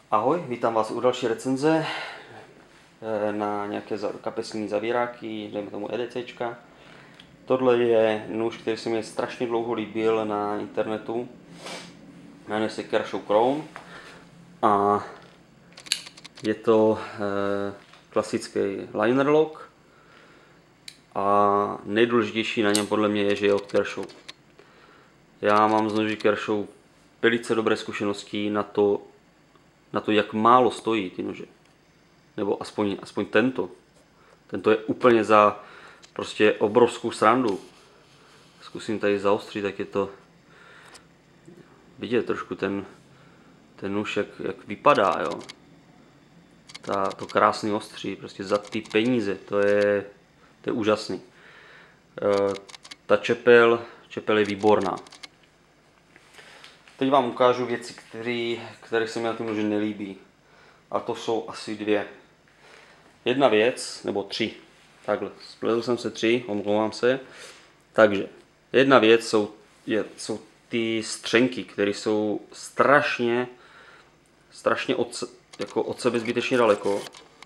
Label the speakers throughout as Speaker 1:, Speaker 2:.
Speaker 1: Ahoj, vítám vás u další recenze na nějaké kapesní zavíráky, dejme tomu EDCčka. Tohle je nůž, který se mi strašně dlouho líbil na internetu. Jmenuje se Kershaw Crown a je to klasický liner lock a nejdůležitější na něm podle mě je, že je od Kershaw. Já mám z noží Kershaw velice dobré zkušenosti na to, jak málo stojí ty nože. Nebo aspoň tento. Tento je úplně za prostě obrovskou srandu. Zkusím tady zaostřit, tak je to vidět trošku ten nůž, jak vypadá, jo. To krásný ostří, prostě za ty peníze, to je úžasný. Ta čepel je výborná. Teď vám ukážu věci, které se mi na tom noži nelíbí. A to jsou asi dvě. Jedna věc, nebo tři. Takhle, spletl jsem se tři, omlouvám se. Takže, jedna věc jsou ty střenky, které jsou strašně od sebe zbytečně daleko.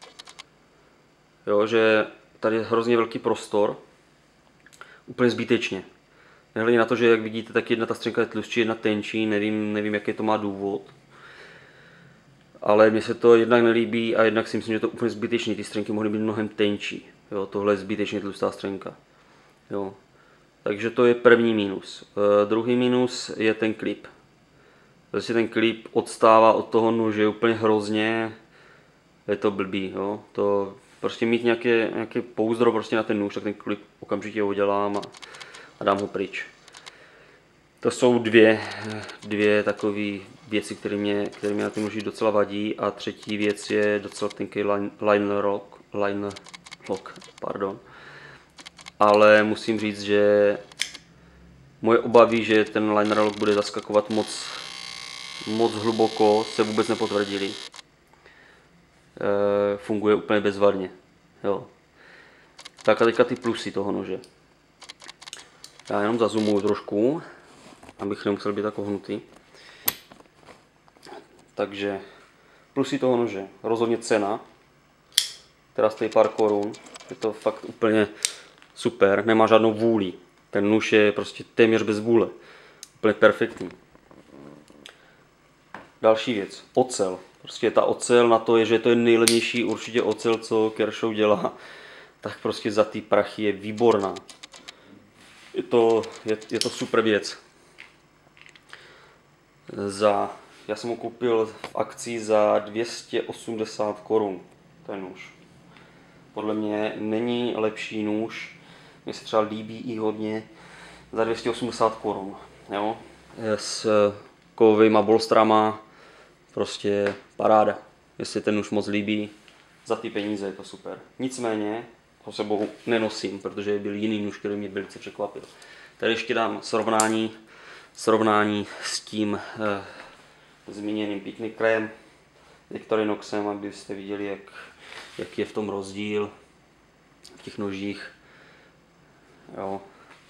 Speaker 1: Jo, že tady je hrozně velký prostor. Úplně zbytečně. Nehledě na to, že jak vidíte, tak jedna ta střenka je tlustší, jedna tenčí, nevím jaký to má důvod. Ale mně se to jednak nelíbí a jednak si myslím, že to je úplně zbytečný. Ty střenky mohly být mnohem tenčí. Jo, tohle je zbytečně tlustá střenka. Jo. Takže to je první mínus. Druhý mínus je ten klip. Prostě ten klip odstává od toho nože úplně hrozně. Je to blbý. Jo. To prostě mít nějaké pouzdro prostě na ten nůž, tak ten klip okamžitě udělám a dám ho pryč. To jsou dvě takové věci, které mě na tom noži docela vadí. A třetí věc je docela tenký liner lock, pardon. Ale musím říct, že moje obavy, že ten liner lock bude zaskakovat moc hluboko, se vůbec nepotvrdily. Funguje úplně bezvadně. Jo. Tak a teďka ty plusy toho nože. Já jenom zazumuju trošku, abych nemusel být tak ohnutý. Takže plusy toho nože. Rozhodně cena, která stojí pár korun. Je to fakt úplně super, nemá žádnou vůli. Ten nůž je prostě téměř bez vůle. Úplně perfektní. Další věc, ocel. Prostě ta ocel na to je, že to je nejlevnější určitě ocel, co Kershaw dělá. Tak prostě za ty prachy je výborná. Je to super věc. Já jsem ho koupil v akci za 280 korun, ten nůž. Podle mě není lepší nůž, mně se třeba líbí i hodně, za 280 korun. Jo? S kovovýma bolstrama, prostě paráda. Jestli ten nůž moc líbí, za ty peníze je to super. Nicméně ho sebou nenosím, protože byl jiný nůž, který mě velice překvapil. Tady ještě dám srovnání s tím zmíněným Picnicrem, Victorinoxem, abyste viděli, jak je v tom rozdíl v těch nožích. Jo.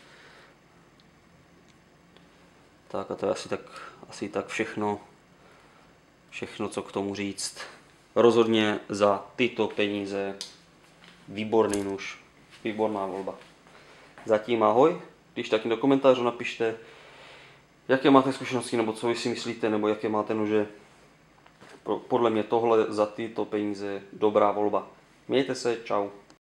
Speaker 1: Tak a to je asi tak všechno, co k tomu říct. Rozhodně za tyto peníze výborný nůž, výborná volba. Zatím ahoj, když taky do komentářů napište, jaké máte zkušenosti, nebo co vy si myslíte, nebo jaké máte nože. Podle mě tohle za tyto peníze dobrá volba. Mějte se, čau.